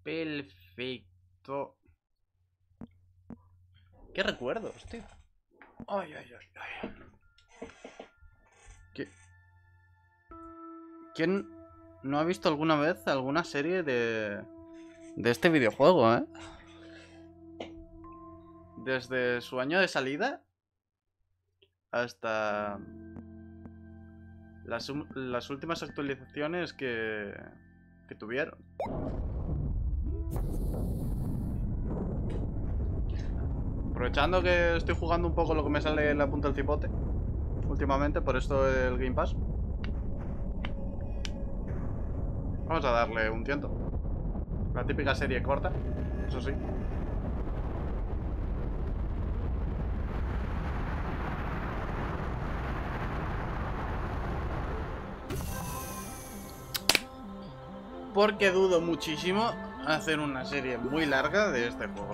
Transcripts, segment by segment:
Perfecto. ¿Qué recuerdos, tío? Ay, ay, ay, ay. ¿Quién no ha visto alguna vez alguna serie de este videojuego, eh? Desde su año de salida hasta las últimas actualizaciones que tuvieron. Aprovechando que estoy jugando un poco lo que me sale en la punta del cipote últimamente, por esto el Game Pass, vamos a darle un tiento. La típica serie corta, eso sí. Porque dudo muchísimo hacer una serie muy larga de este juego.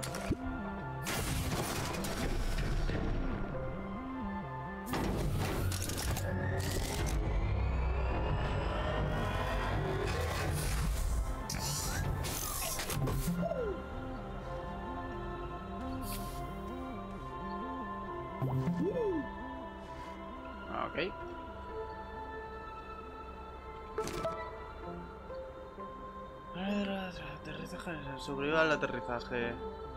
Ok. Aterrizaje, sobreviva al aterrizaje.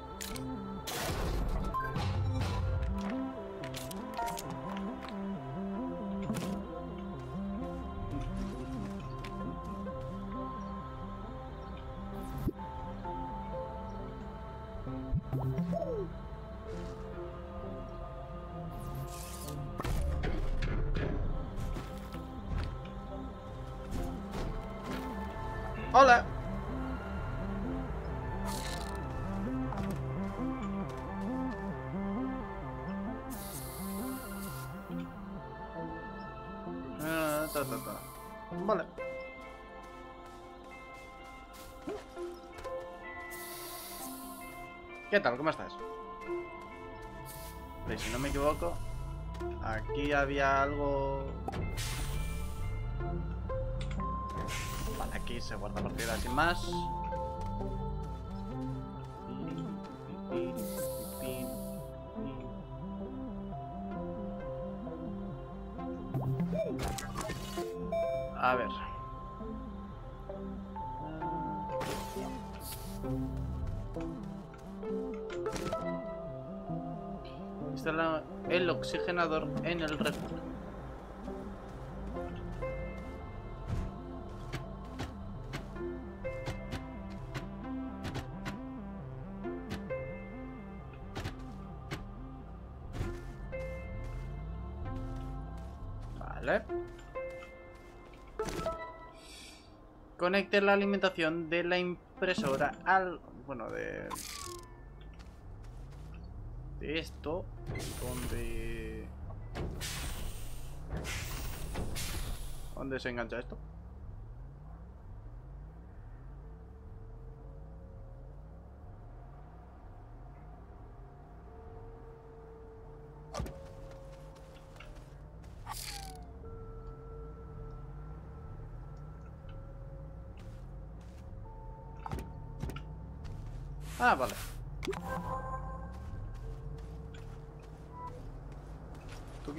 Hola. Vale. ¿Qué tal? ¿Cómo estás? Pues, si no me equivoco, aquí había algo... Vale, aquí se guarda partida sin más. A ver. Instala el oxigenador en el refugio. Vale. Conecte la alimentación de la impresora al... Bueno, de esto. ¿Dónde se engancha esto? Ah, vale. Tuki.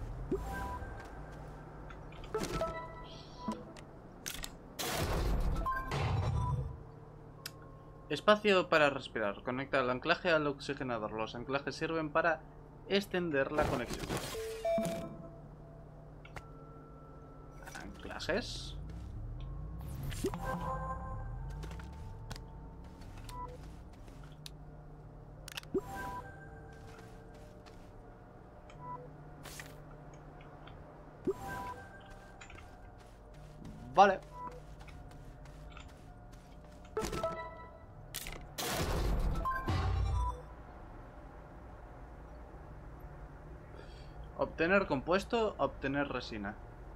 Espacio para respirar. Conecta el anclaje al oxigenador. Los anclajes sirven para extender la conexión. Anclajes. Vale. Obtener compuesto, obtener resina.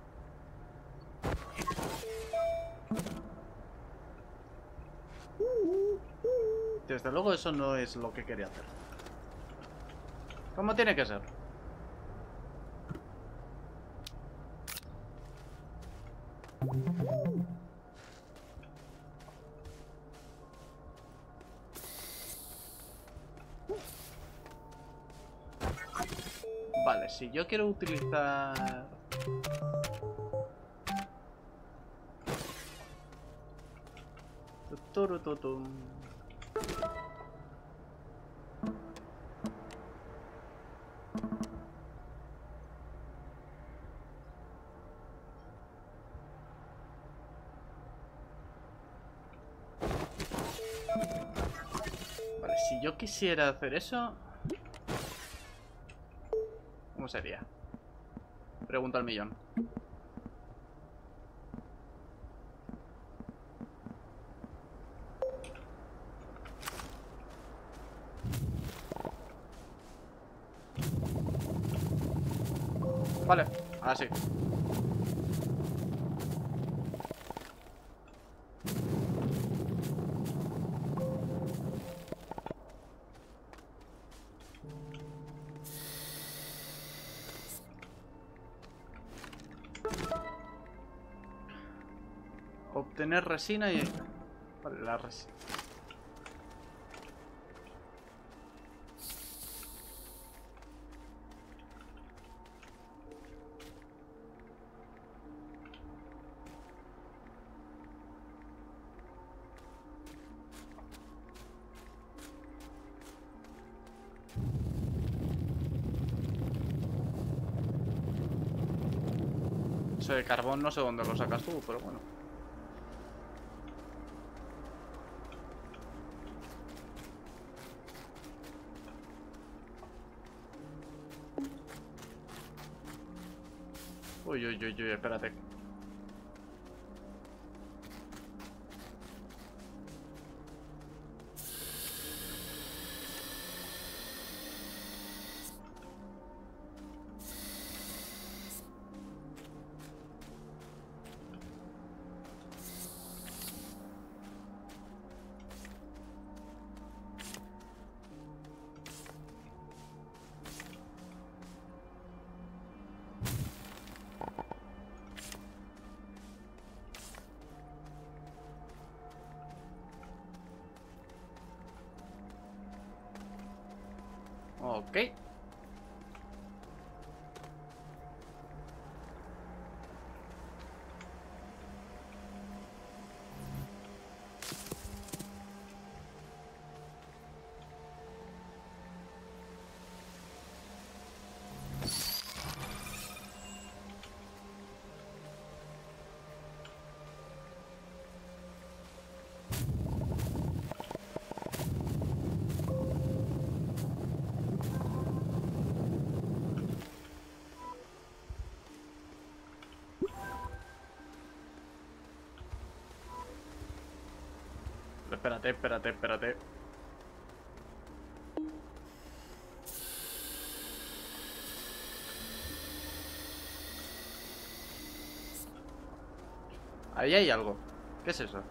Desde luego eso no es lo que quería hacer. ¿Cómo tiene que ser? Vale, si yo quiero utilizar... Tuturututum. Vale, si yo quisiera hacer eso... ¿Cómo sería? Pregunta al millón. Vale, ahora sí. Obtener resina y... Vale, la resina. Eso de carbón no sé dónde lo sacas tú, pero bueno. Uy, uy, uy, uy, espérate. Ok. Espérate, espérate, espérate. Ahí hay algo. ¿Qué es eso?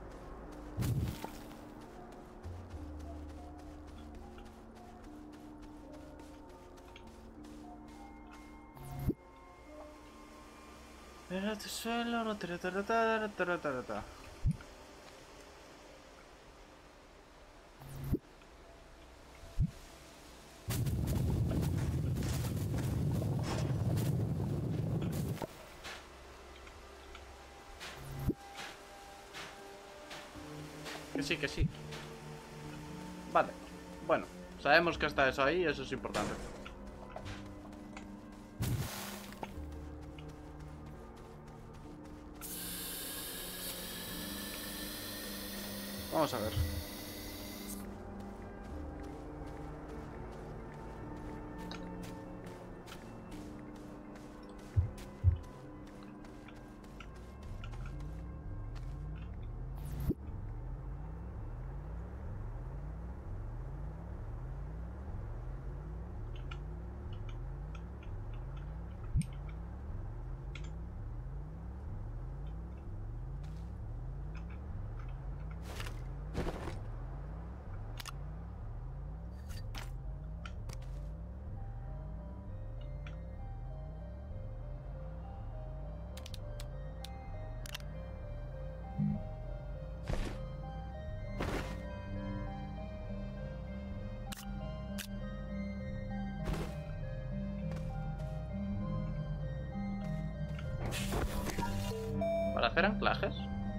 Espérate, suelo. Que sí, que sí. Vale. Bueno, sabemos que está eso ahí, eso es importante. Vamos a ver. hacer anclajes?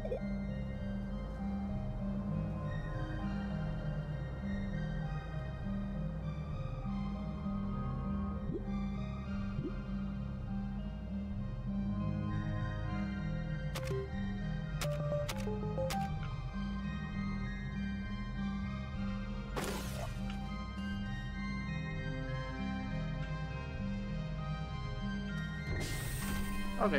Ok.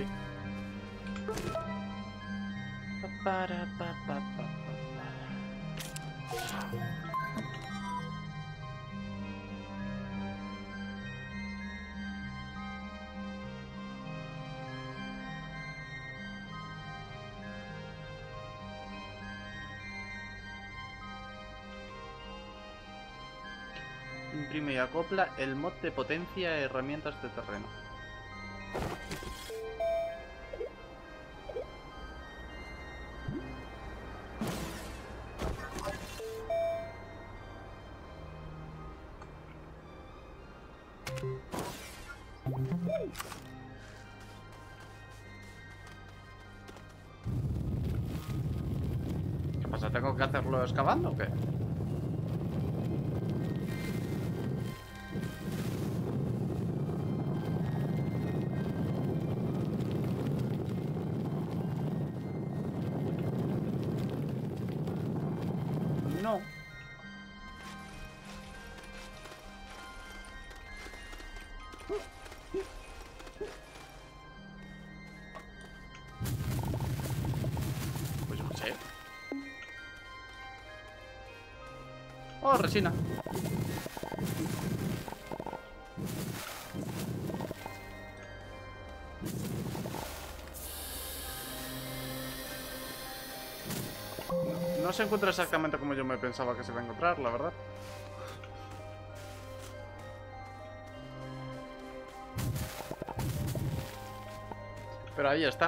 Imprime y acopla el mod de potencia a herramientas de terreno. ¿Qué pasa? ¿Tengo que hacerlo excavando o qué? No. Pues yo qué sé. Oh, resina. No se encuentra exactamente como yo me pensaba que se iba a encontrar, la verdad. Pero ahí está.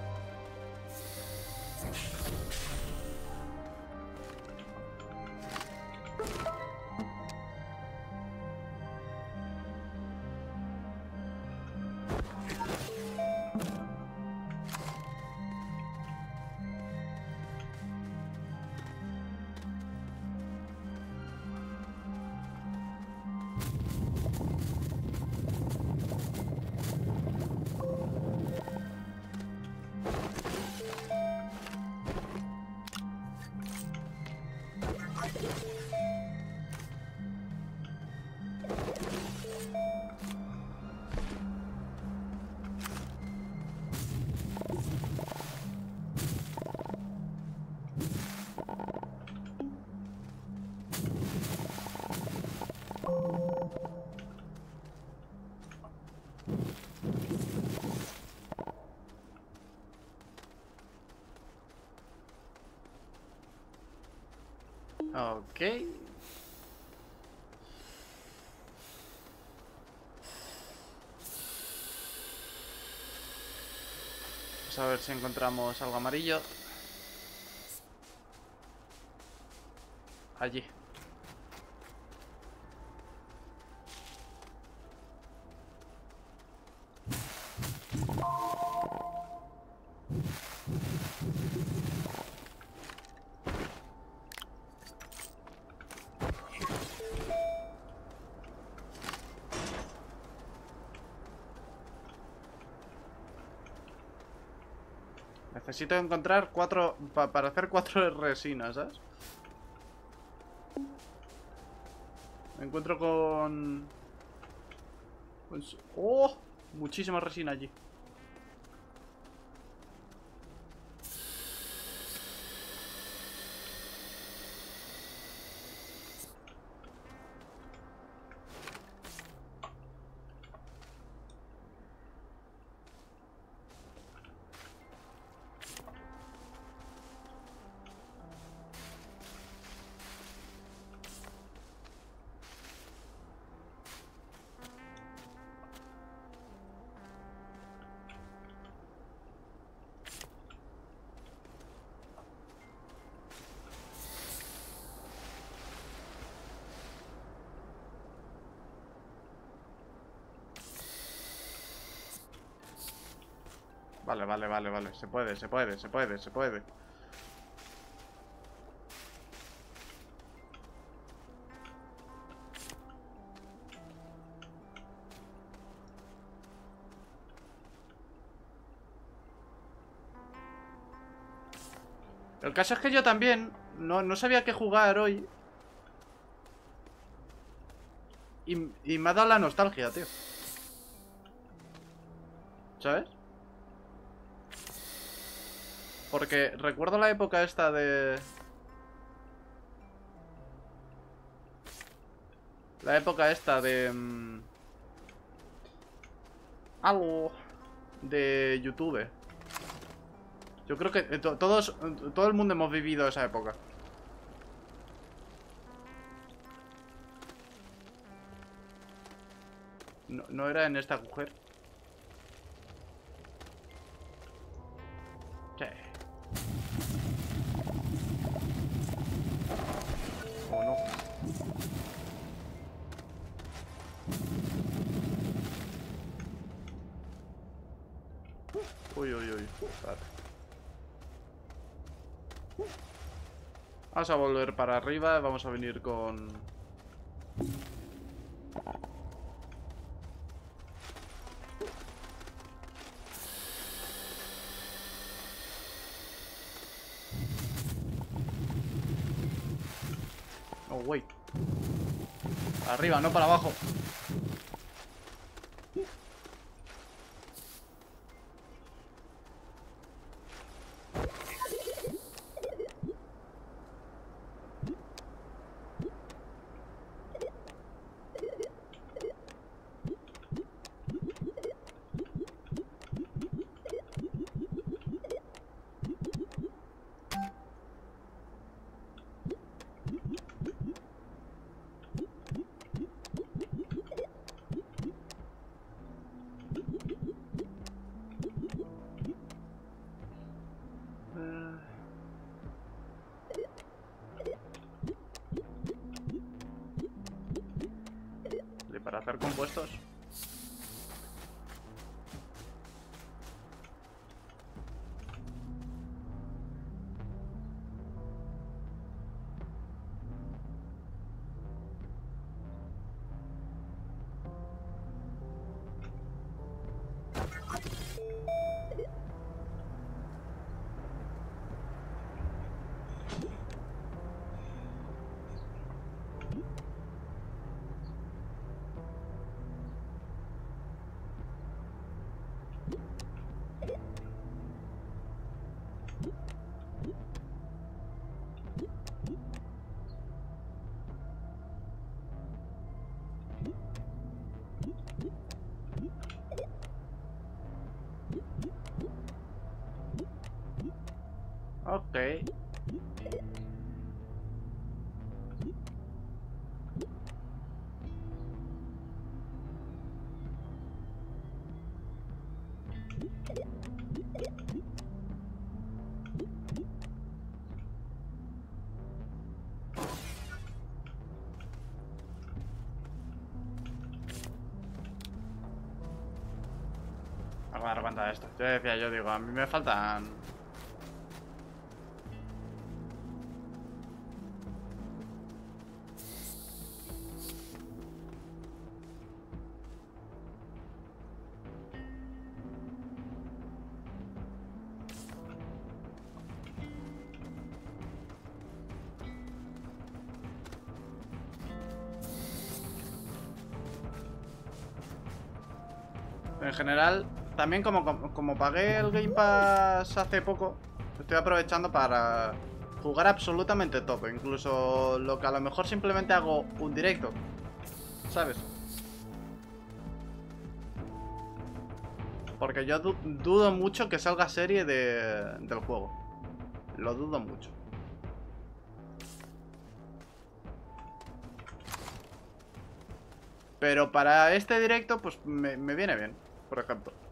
Ok. Vamos a ver si encontramos algo amarillo. Allí. Necesito encontrar 4 para hacer 4 resinas, ¿sabes? Me encuentro con... ¡Oh! Muchísima resina allí. Vale, vale, vale, vale. Se puede, se puede, se puede, se puede. El caso es que yo también no sabía qué jugar hoy. Y me ha dado la nostalgia, tío. ¿Sabes? Porque recuerdo la época esta de... La época esta de... algo de YouTube. Yo creo que todo el mundo hemos vivido esa época. No era en esta mujer. Sí. ¿O no? Uy, uy, uy. Vale. Vamos a volver para arriba. Vamos a venir con... Oh, wait. Arriba, no para abajo. Para hacer compuestos. Ok. Vamos a dar cuenta de esto. Yo decía, yo digo, a mí me faltan... En general, también como pagué el Game Pass hace poco, estoy aprovechando para jugar absolutamente todo. Incluso lo que a lo mejor simplemente hago un directo, ¿sabes? Porque yo dudo mucho que salga serie del juego. Lo dudo mucho. Pero para este directo, pues me viene bien, por ejemplo.